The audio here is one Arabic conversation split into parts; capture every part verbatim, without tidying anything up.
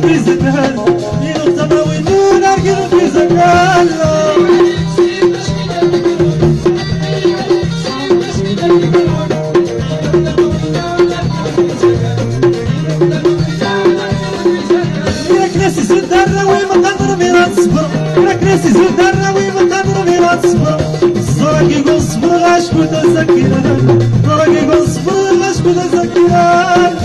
في زكال يلو تماوينون أرجل في زكال ياك ناس يزود الراوي ما قدر ميرا تصبر ياك ناس يزود الراوي ما قدر ميرا تصبر الزرق يقول صبر غاشكو تزكيران الزرق يقول صبر غاشكو تزكيران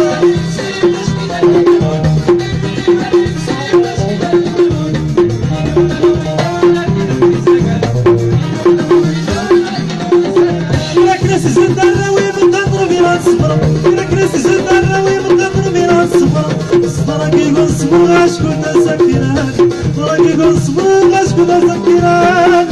ياك ناس يزود الراوي ما قدر ميرا تصبر ياك ناس يزود الراوي ما قدر ميرا تصبر الزرق يقول صبر غاشكو تزكيران الزرق يقول صبر غاشكو تزكيران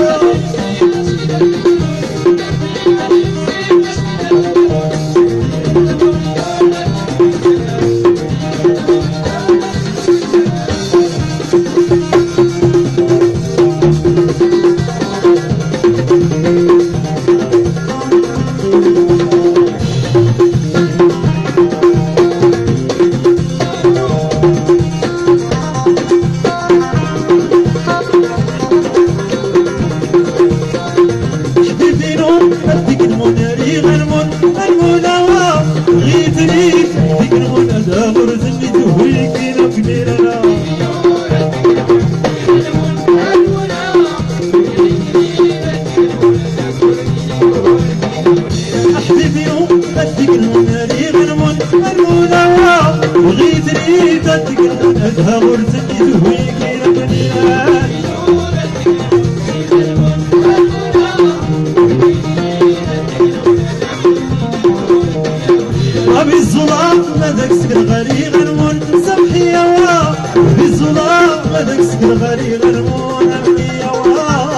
بالظلام مدك سكر غري غنمون سمحي يا وا بالظلام مدك سكر غري غنمون امي يا وا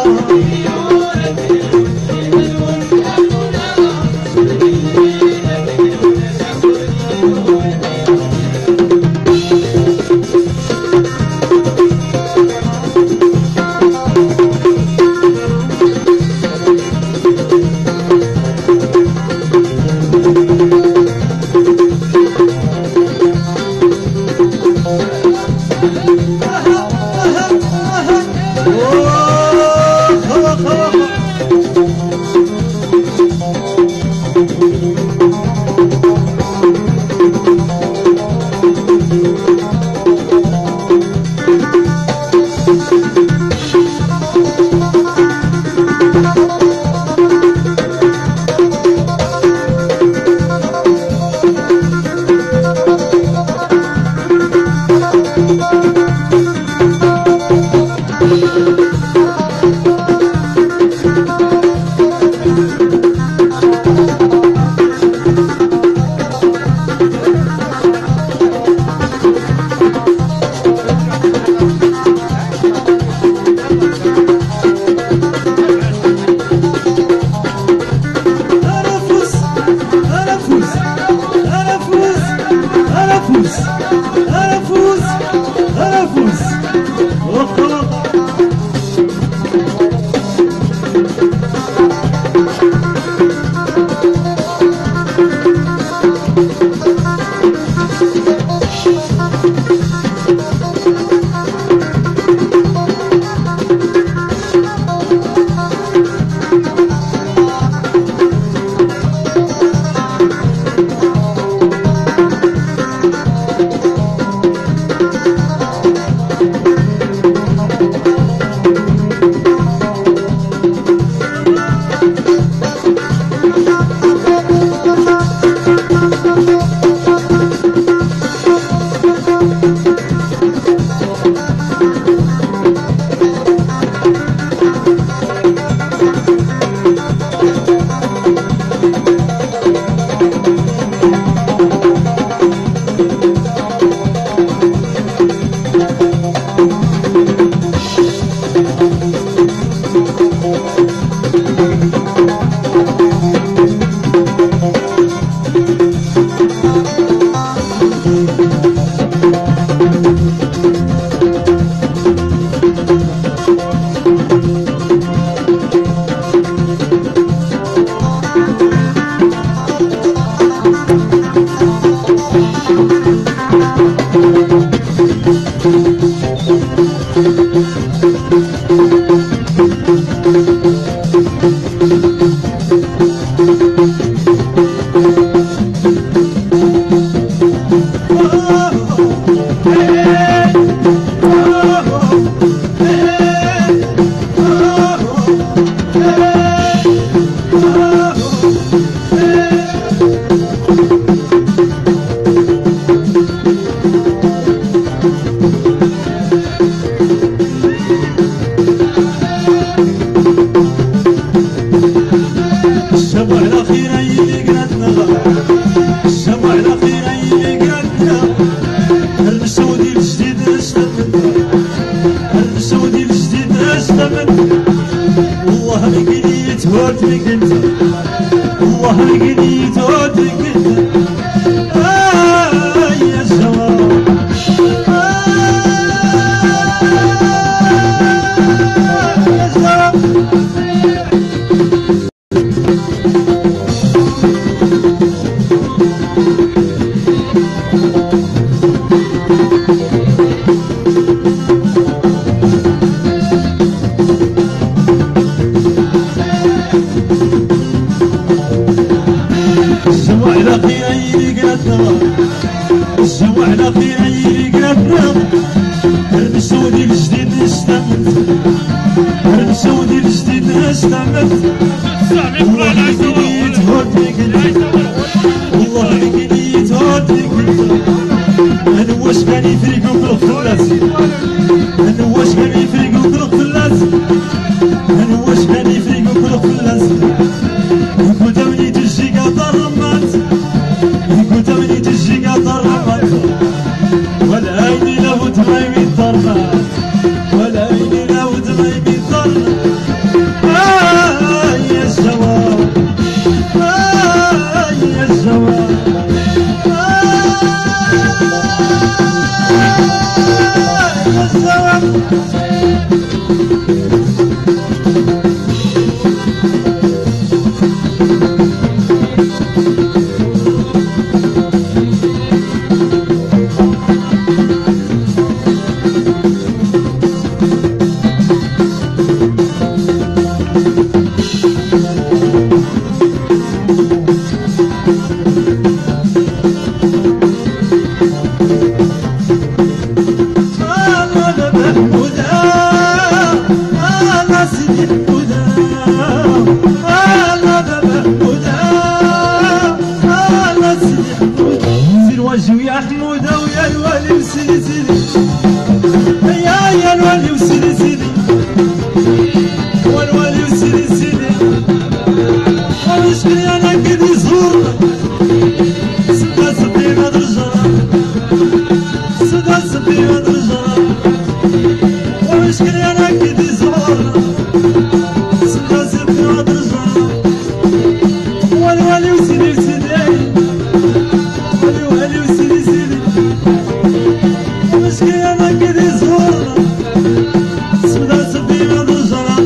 تهوت بك انت الله لقيني تهوت بك انت آه يا الجواب الجمع لقي عيني قلتنا الجمع لقي عيني قلتنا هرمشوا دي الجديد نشتمت هرمشوا دي الجديد نشتمت والله لقيني تهود بك انت والله لقيني تهود بك انت انا واش كان يفرقوا في الخلاص انا واش كان يفرقوا في الخلاص انا واش كان يفرقوا في الخلاص كنت مني تجي قطر رمات كنت مني تجي قطر رمات ولا عيني لو تغيبي الضرمات ولا عيني لو تغيبي الضرمات آه يا الجواب آه يا الجواب آه يا الجواب يا حمودة ويا الوالي وسيدي سيدي يا يا الوالي وسيدي سيدي والوالي وسيدي سيدي ونشكري انا قد يزورنا سدا صبي ما درجنا سدا صبي ما درجنا ونشكري انا قد يزورنا سدا صبي ما درجنا والوالي وسيدي سيدي والوالي وسيدي سيدي ونشكري انا قد يزورنا سدا صبي ما درجنا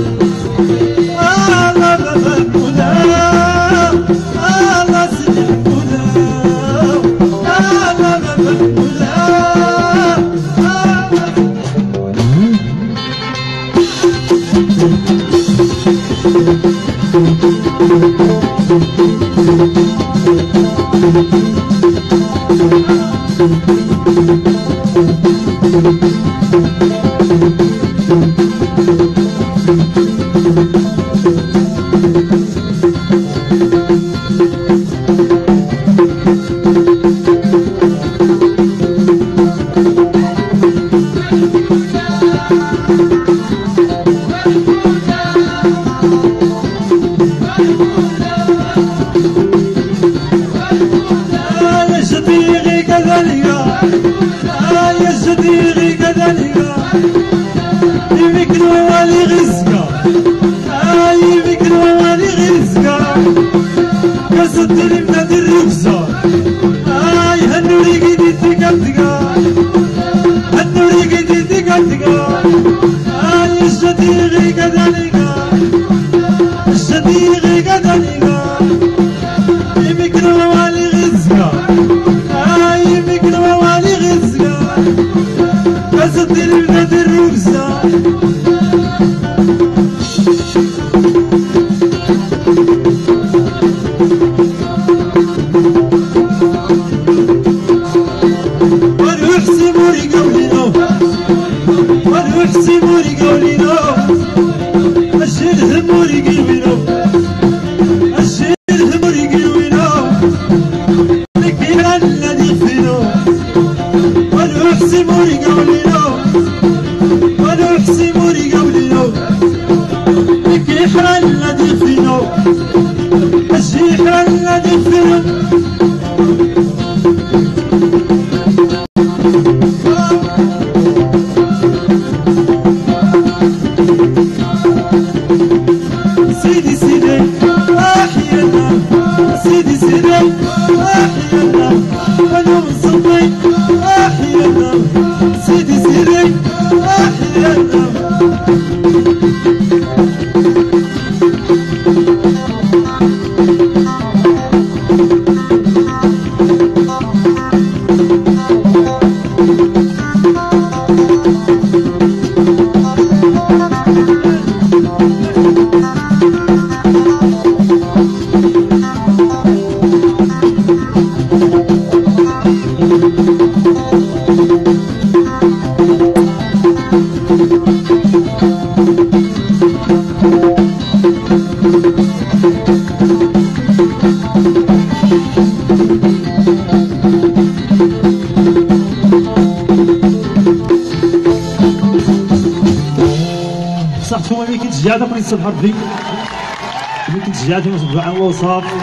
يا صديقي كذلك يبيك الوالي غزكا يبيك الوالي غزكا كصدني بنادي الركزة هنوري قيدي تيكا تيكا هنوري قيدي تيكا تيكا يا صديقي كذلك صديقي كذلك يبيك الوالي غزكا يبيك الوالي غزكا كصدني بنادي الركزة سيبوري قولينو الشيل هموري قلوينو الشيل هموري قلوينو لكيرا الذي فينو ونوح سيبوري قولينو ونوح سيبوري قولينو لكيرا الذي فينو الشيل الذي فينو نتوما ملي كتشجع داك اللي تصبح ربي ملي كتشجع ديما تبع الله وصافي.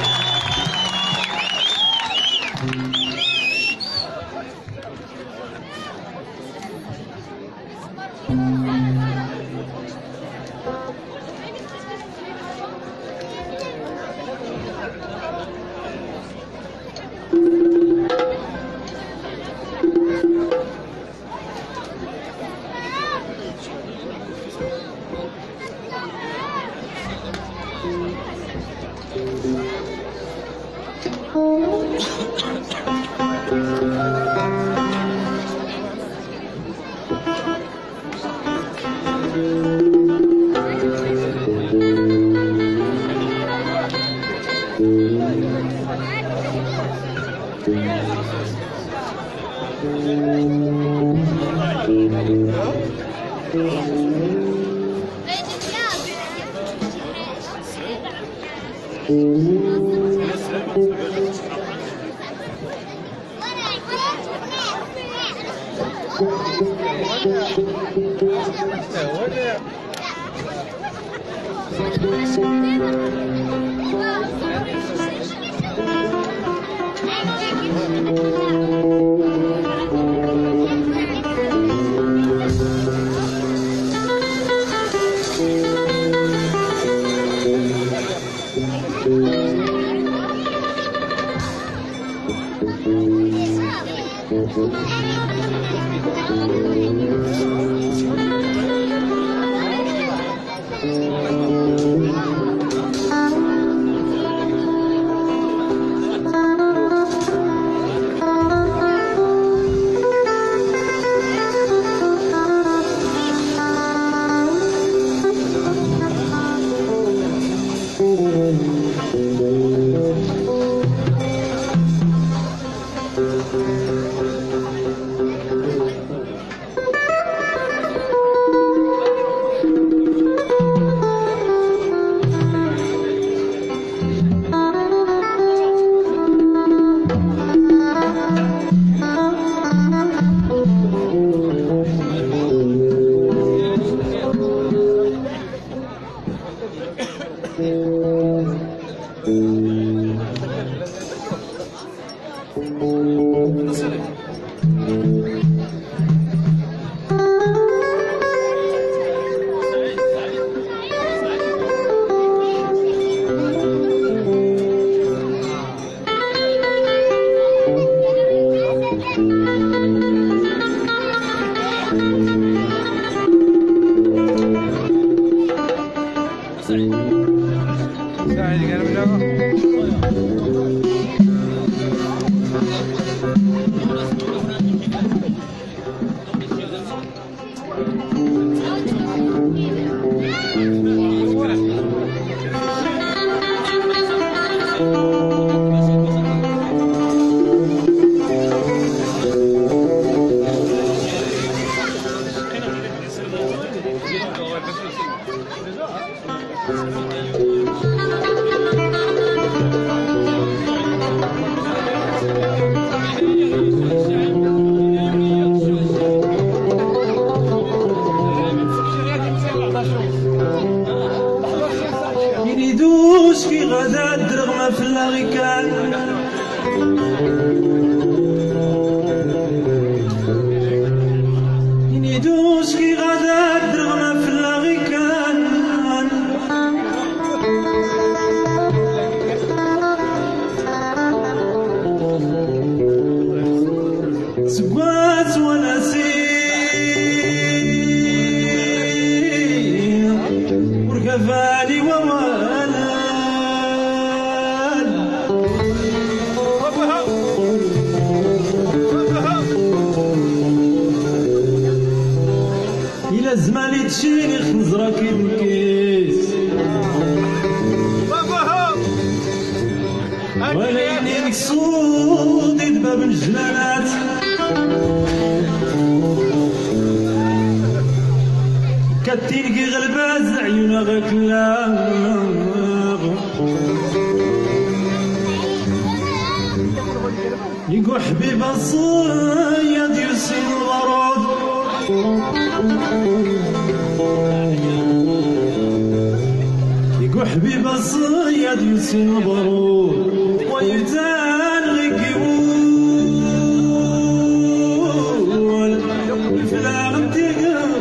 كتلقي غلباز عيونا غير كلاغ يقول حبيب الصياد يسين الورود يسن البرور ويتان غيك يقول فلا غمتي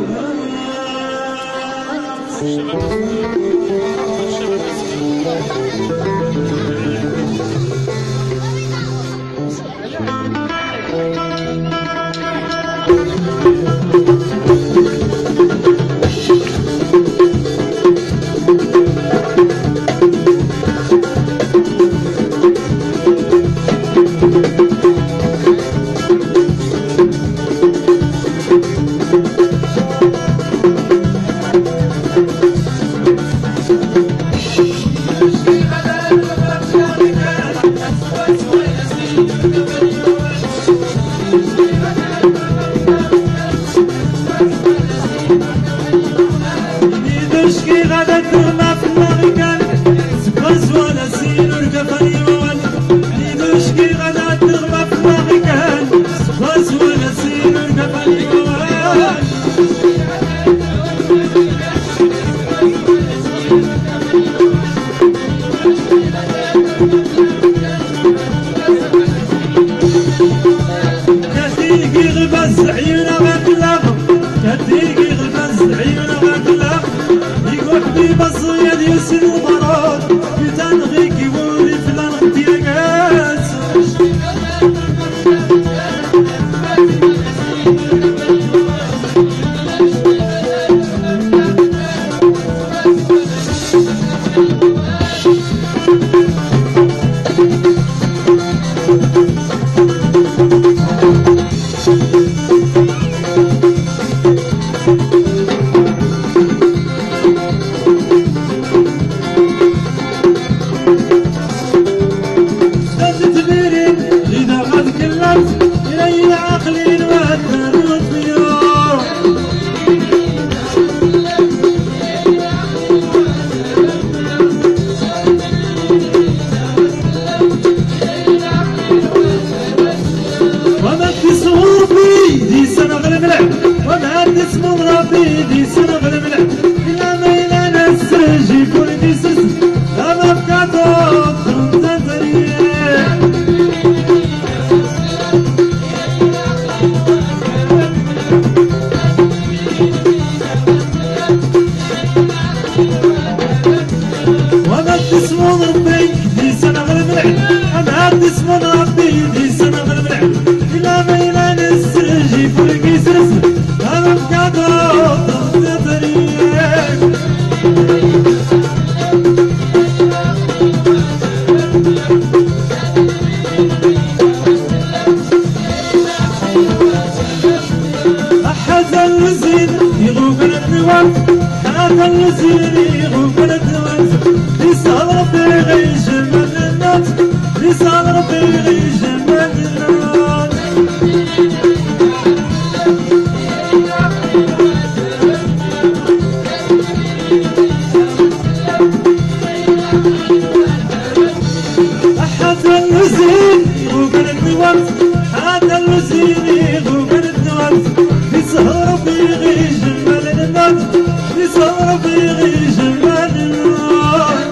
نشكي غدا ترمى في المغرب سباز ولا سين ورقفني موال نشكي غدا ترمى في المغرب سباز ولا سين ورقفني موال كتيجي غباز عيونا غاكلاغ كتيجي غباز عيونا غاكلاغ بصيد يسن البراد يتنغيك يولي فلان غمتي قاس اسمه ربي دي سنة غلب أنا اسمه ربي دي سنة غلب إلا ميلان السرجي فرقي سرس أنا بقاطع ضغط طريق أحد الوزين يغوب الدوام أحد الوزين يغوب الدوام لسان ربي غيش من الناس لسان ربي غيش من الناس أحد الوزين يغوب الدوام أحد الوزين يغوب الدوام لسان ربي غيش من الناس لسان ربي غيش من الناس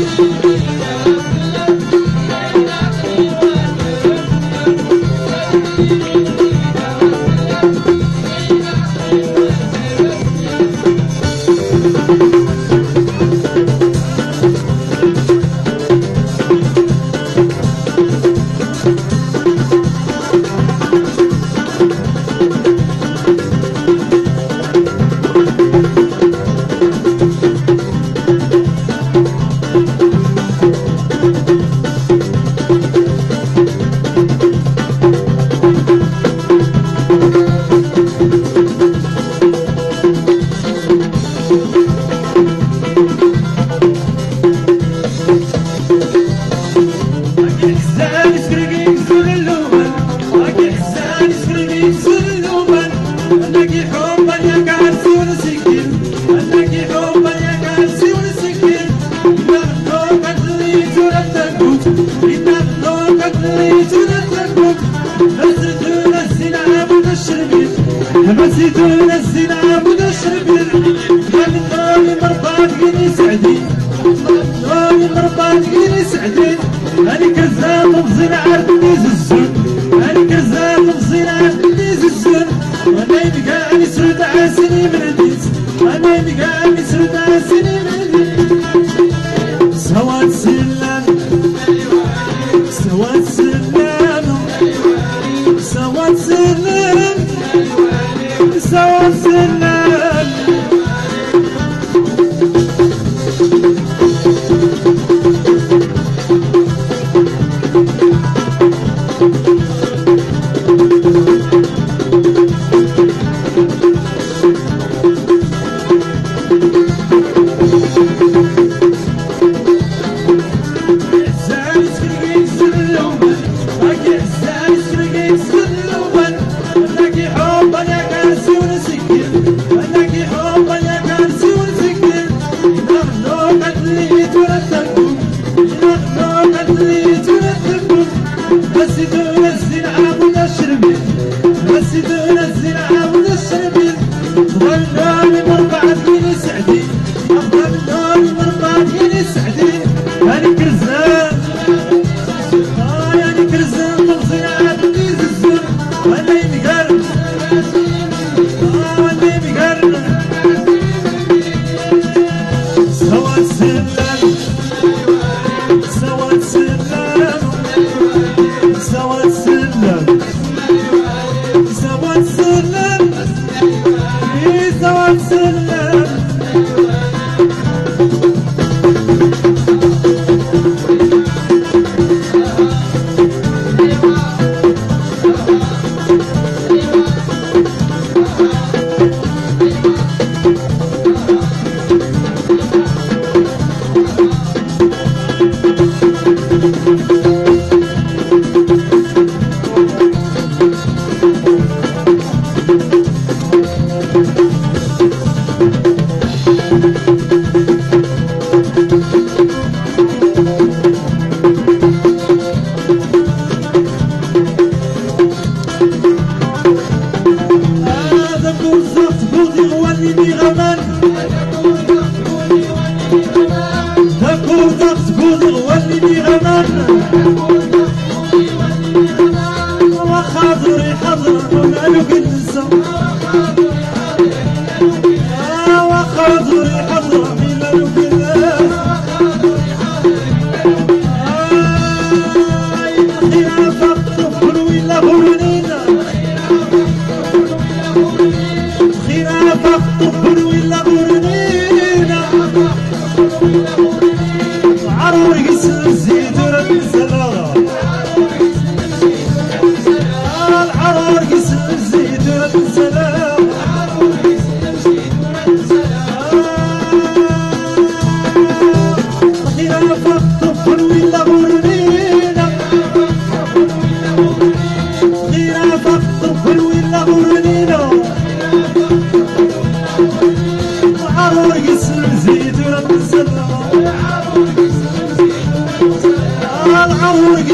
نسيتونا الزنا ودشربين يا من نومي مربات قيني سعدي نومي مربات قيني أنا يبقى نسرد عسني مرديس أنا يبقى نسرد عسني مرديس سواد سلام سواد سلام سواد سلام سواد سلام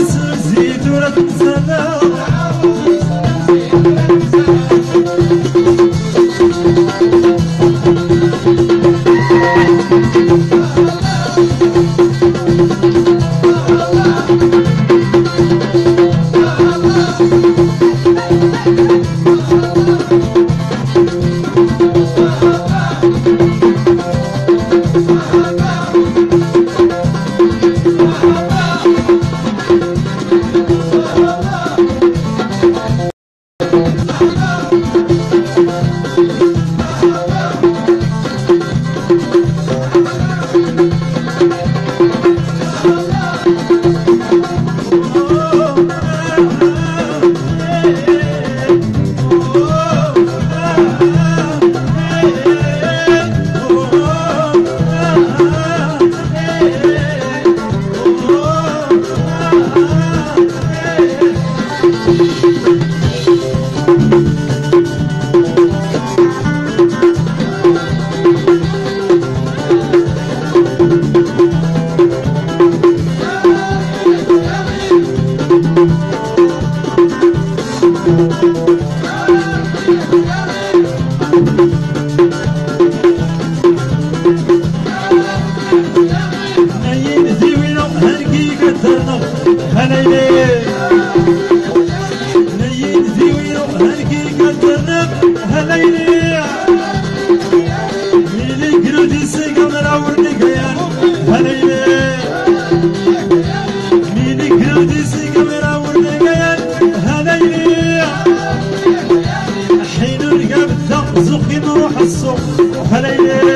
زيتونة السلام هليلي ميلي قرودي سيقا مراور نقيان هليلي ميلي قرودي سيقا مراور نقيان هليلي حين رقب الثق زقي نروح السوق هليلي